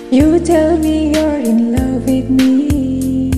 You tell me you're in love with me,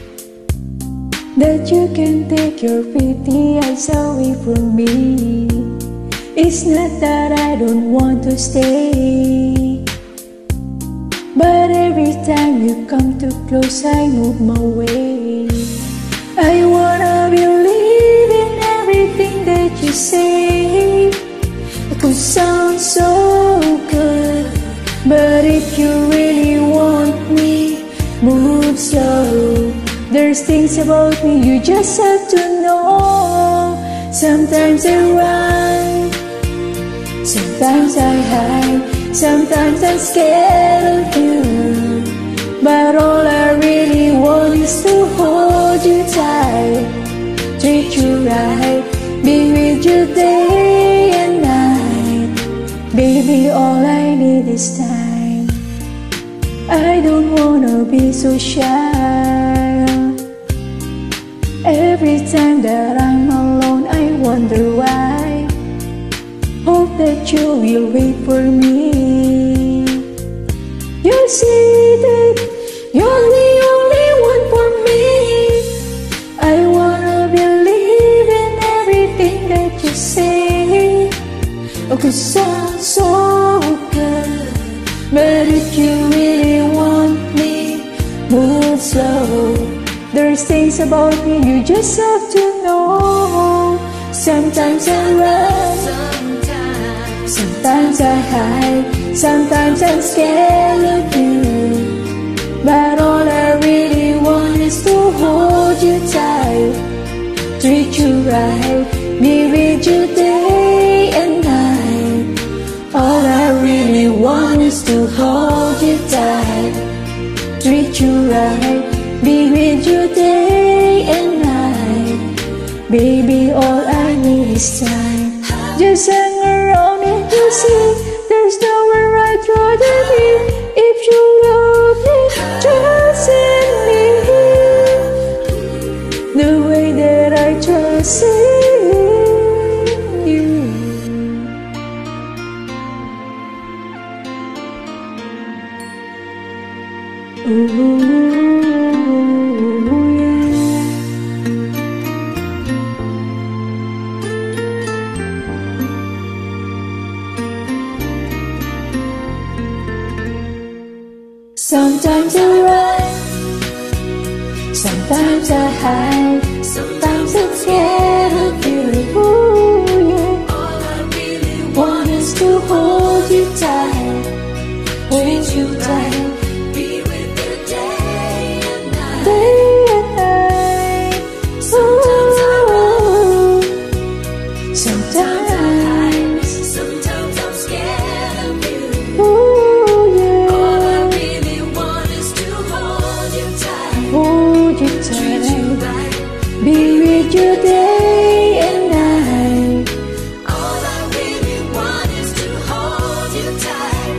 that you can take your pretty eyes away from me. It's not that I don't want to stay, but every time you come too close I move my way. I wanna believe in everything that you say. It could sound so good, but if you really want me, move slow. There's things about me you just have to know. Sometimes I run, sometimes I hide, sometimes I'm scared of you, but all I really want is to hold you tight, treat you right, be with you day and night. Baby, all I need is time. I don't wanna be so shy. Every time that I'm alone I wonder why. Hope that you will wait for me. You see that you're the only one for me. I wanna believe in everything that you say. Oh, 'cause sounds so good, but if you really want me, move slow. There's things about me you just have to know. Sometimes I run, sometimes I hide, sometimes I'm scared of you, but all I really want is to hold you tight, treat you right, be with you day and night. All I really want is to hold you tight, treat you right, be with you day and night. Baby, all I need is time. Just hang around and you see there's nowhere I'd rather be. If you love me, trust in me, the way that I trust in you. Ooh. Sometimes I run, sometimes I hide, sometimes I'm scared of you. Ooh, yeah. All I really want is to hold you tight, hold you tight, be with you day and night. Day and night. Sometimes I run, sometimes I hide, sometimes I'm scared of you. Ooh, yeah. Hold you tight, be with you day and night. All I really want is to hold you tight,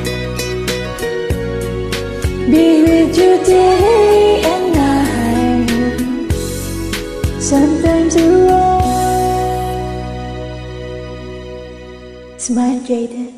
be with you day and night. Sometimes I run. Smile, Jayden.